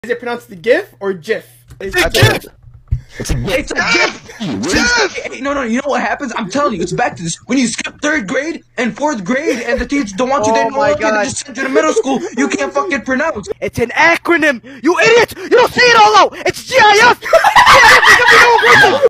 Is it pronounced the GIF or GIF? It's a GIF! It's a GIF! It's a GIF! No, you know what happens? I'm telling you, it's back to this. When you skip 3rd grade and 4th grade and the teachers don't want you there no longer, they just send you to middle school, you can't fucking pronounce. It's an acronym! You idiots! You don't see it all out! It's GIF!